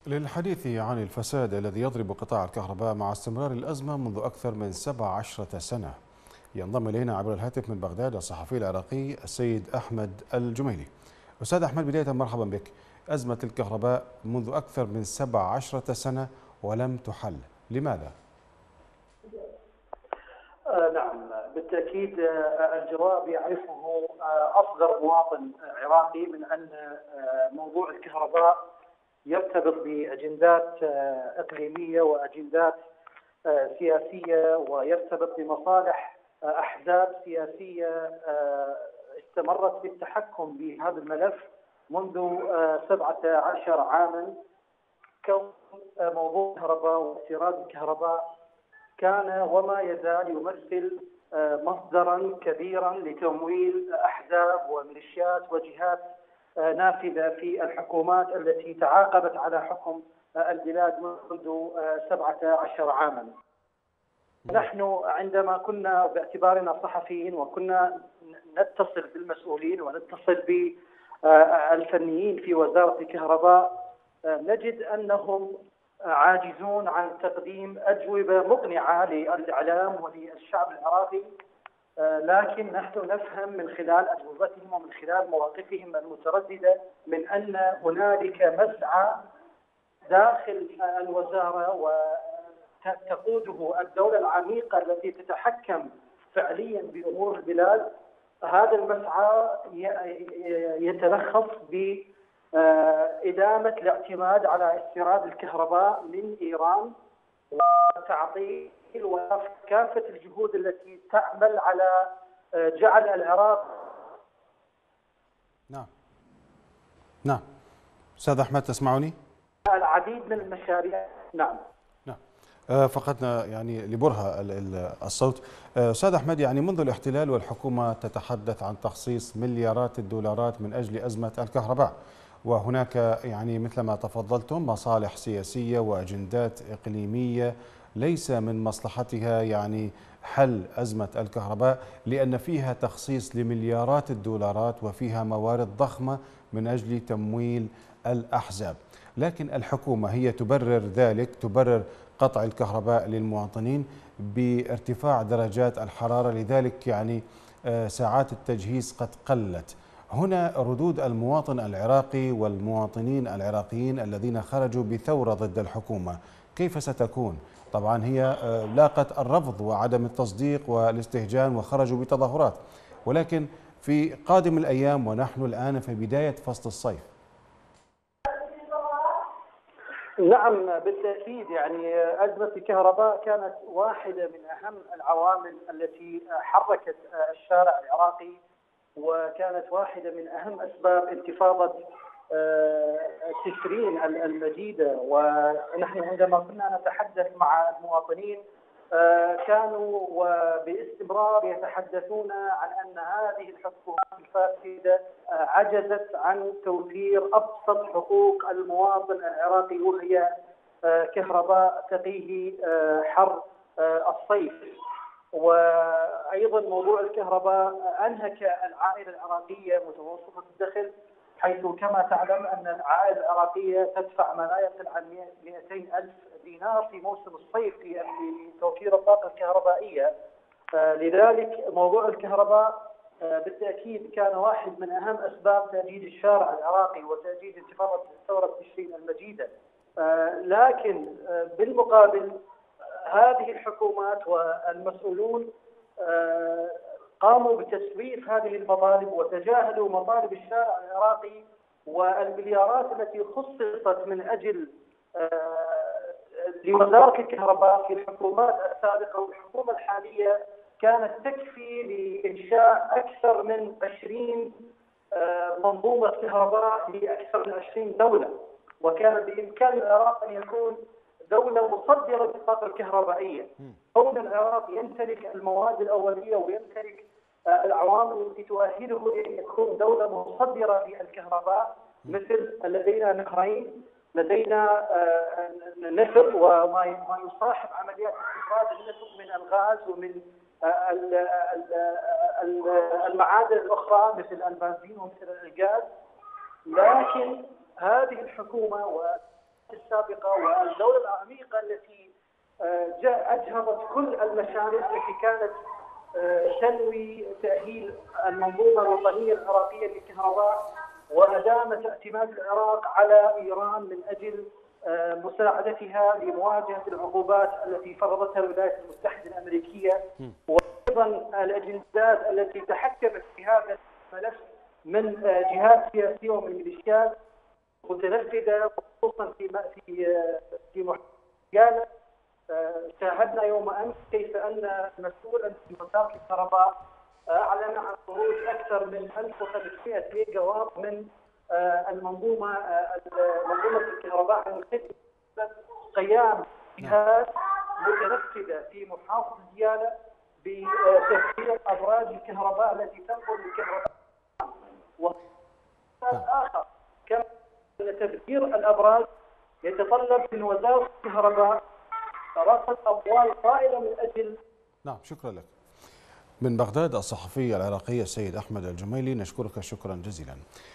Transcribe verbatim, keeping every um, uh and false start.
للحديث عن الفساد الذي يضرب قطاع الكهرباء مع استمرار الأزمة منذ أكثر من سبع عشرة سنة، ينضم إلينا عبر الهاتف من بغداد الصحفي العراقي السيد أحمد الجميلي. أستاذ أحمد، بداية مرحبا بك. أزمة الكهرباء منذ أكثر من سبع عشرة سنة ولم تحل، لماذا؟ آه نعم، بالتأكيد. آه الجواب يعرفه آه أصغر مواطن عراقي من أن آه موضوع الكهرباء يرتبط بأجندات آه إقليمية وأجندات آه سياسية، ويرتبط بمصالح آه أحزاب سياسية آه استمرت بالتحكم بهذا الملف منذ آه سبعة عشر عاما. كون آه موضوع الكهرباء واستيراد الكهرباء كان وما يزال يمثل مصدرا كبيرا لتمويل احزاب وميليشيات وجهات نافذه في الحكومات التي تعاقبت على حكم البلاد منذ سبعة عشر عاما. نحن عندما كنا باعتبارنا صحفيين وكنا نتصل بالمسؤولين ونتصل بالفنيين في وزاره الكهرباء، نجد انهم عاجزون عن تقديم أجوبة مقنعة للإعلام وللشعب العراقي، لكن نحن نفهم من خلال أجوبتهم ومن خلال مواقفهم المترددة من أن هنالك مسعى داخل الوزارة وتقوده الدولة العميقة التي تتحكم فعليا بأمور البلاد. هذا المسعى يتلخص ب إدامة الاعتماد على استيراد الكهرباء من إيران وتعطيل وكافة الجهود التي تعمل على جعل العراق. نعم نعم أستاذ أحمد، تسمعني؟ العديد من المشاريع. نعم نعم. فقدنا يعني لبرهة الصوت. أستاذ أحمد، يعني منذ الاحتلال والحكومة تتحدث عن تخصيص مليارات الدولارات من أجل أزمة الكهرباء، وهناك يعني مثل ما تفضلتم مصالح سياسية وأجندات إقليمية ليس من مصلحتها يعني حل أزمة الكهرباء، لأن فيها تخصيص لمليارات الدولارات وفيها موارد ضخمة من أجل تمويل الأحزاب. لكن الحكومة هي تبرر ذلك، تبرر قطع الكهرباء للمواطنين بارتفاع درجات الحرارة، لذلك يعني ساعات التجهيز قد قلت. هنا ردود المواطن العراقي والمواطنين العراقيين الذين خرجوا بثورة ضد الحكومة كيف ستكون؟ طبعا هي لاقت الرفض وعدم التصديق والاستهجان وخرجوا بتظاهرات، ولكن في قادم الأيام ونحن الآن في بداية فصل الصيف. نعم بالتأكيد، يعني أزمة الكهرباء كانت واحدة من أهم العوامل التي حركت الشارع العراقي، وكانت واحدة من أهم أسباب انتفاضة تشرين المجيدة. ونحن عندما كنا نتحدث مع المواطنين كانوا وباستمرار يتحدثون عن أن هذه الحكومات الفاسدة عجزت عن توفير أبسط حقوق المواطن العراقي، وهي كهرباء تقيه حر الصيف. وأيضا موضوع الكهرباء أنهك العائلة العراقية متوسطة الدخل، حيث كما تعلم أن العائلة العراقية تدفع ما لا يقل عن مئتين ألف دينار في موسم الصيف لتوفير الطاقة الكهربائية. لذلك موضوع الكهرباء بالتأكيد كان واحد من أهم أسباب تأجيج الشارع العراقي وتأجيج انتفاضة ثورة تشرين المجيدة. لكن بالمقابل هذه الحكومات والمسؤولون قاموا بتسويف هذه المطالب وتجاهلوا مطالب الشارع العراقي، والمليارات التي خصصت من أجل لوزارة الكهرباء في الحكومات السابقة والحكومة الحالية كانت تكفي لإنشاء أكثر من عشرين منظومة كهرباء لأكثر من عشرين دولة، وكان بإمكان العراق أن يكون دولة مصدرة للطاقة الكهربائية. كون العراق يمتلك المواد الأولية ويمتلك العوامل التي تؤهله لأن يكون دولة مصدرة للكهرباء، مثل لدينا نهرين، لدينا نفط وما يصاحب عمليات استخراج النفط من الغاز ومن المعادن الأخرى مثل البنزين ومثل الغاز. لكن هذه الحكومة السابقة والدولة العميقة التي جاء أجهضت كل المشاريع التي كانت تنوي تأهيل المنظومة الوطنية العراقية للكهرباء، وأدامت اعتماد العراق على إيران من أجل مساعدتها لمواجهة العقوبات التي فرضتها الولايات المتحدة الأمريكية، وأيضا الأجندات التي تحكمت في هذا الملف من جهات سياسية ومن ميليشيات متنفذة، خصوصا في في في محافظة. شاهدنا يوم امس كيف ان مسؤولا في وزاره الكهرباء اعلن عن خروج اكثر من ألف وخمسمائة ميجا واط من المنظومه منظومه الكهرباء من خلال قيام جهات متنفذه في محافظه ديالى بتفجير ابراج الكهرباء التي تنقل الكهرباء. وهذا اخر كما ان تفجير الابراج يتطلب من وزاره الكهرباء رصد أموال طائلة من أجل. نعم، شكرا لك. من بغداد الصحفي العراقي السيد أحمد الجميلي، نشكرك شكرا جزيلا.